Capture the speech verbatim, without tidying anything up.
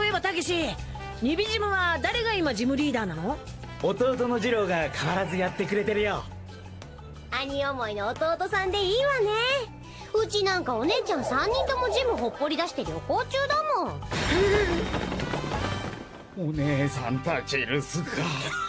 えばたけし、ニビジムは誰が今ジムリーダーなの？ 弟の次郎が変わらずやってくれてるよ。 兄思いの弟さんでいいわね。うちなんかお姉ちゃんさんにんともジムほっぽり出して旅行中だもん。 お姉さんたち留守か。